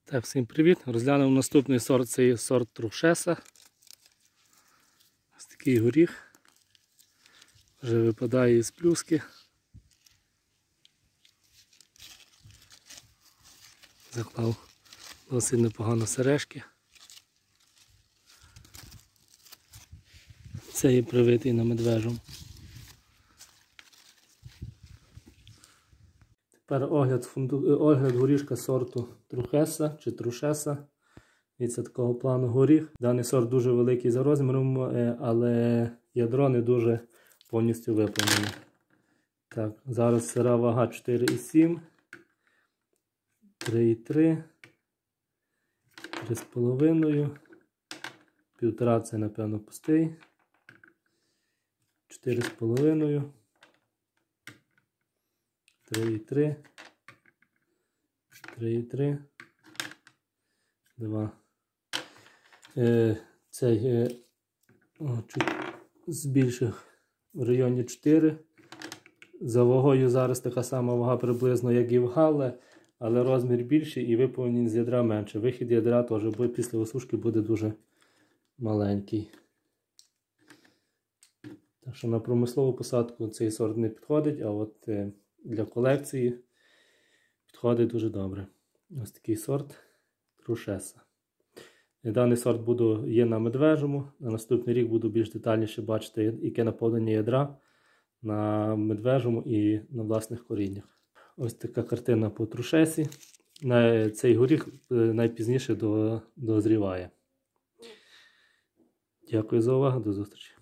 Так, всім привіт! Розглянемо наступний сорт, це є сорт Трушеса. Ось такий горіх. Вже випадає із плюски. Заклав досить непогано сережки. Це є привитий на медвежому. Тепер огляд горішка сорту Трушеса чи Трушеса. І це такого плану горіх. Даний сорт дуже великий за розміром, але ядро не дуже повністю виповнене. Так, зараз сира вага 4,7, 3,3, 3,5, 1,5 це напевно пустий, 4,5, 3,3, 3,3, 2. Цей чуть збільшив в районі 4. За вагою зараз така сама вага приблизно, як і в Галле, але розмір більший і виповнений з ядра менше. Вихід ядра теж після осушки буде дуже маленький. Так що на промислову посадку цей сорт не підходить, а от для колекції підходить дуже добре. Ось такий сорт Трушеса. Даний сорт є на медвежому. На наступний рік буду більш детальніше бачити, яке наповнення ядра на медвежому і на власних коріннях. Ось така картина по Трушесі. Цей горіх найпізніше дозріває. Дякую за увагу, до зустрічі.